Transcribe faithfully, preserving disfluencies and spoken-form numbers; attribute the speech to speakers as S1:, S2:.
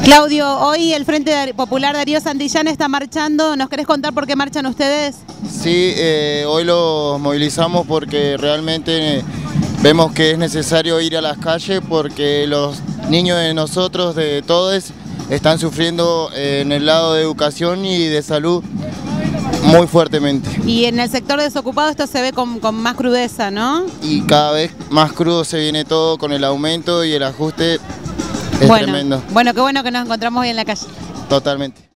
S1: Claudio, hoy el Frente Popular Darío Santillán está marchando. ¿Nos querés contar por qué marchan ustedes?
S2: Sí, eh, hoy los movilizamos porque realmente vemos que es necesario ir a las calles porque los niños de nosotros, de todos, están sufriendo eh, en el lado de educación y de salud muy fuertemente.
S1: Y en el sector desocupado esto se ve con, con más crudeza, ¿no?
S2: Y cada vez más crudo se viene todo con el aumento y el ajuste es
S1: bueno,
S2: tremendo.
S1: Bueno, qué bueno que nos encontramos hoy en la calle.
S2: Totalmente.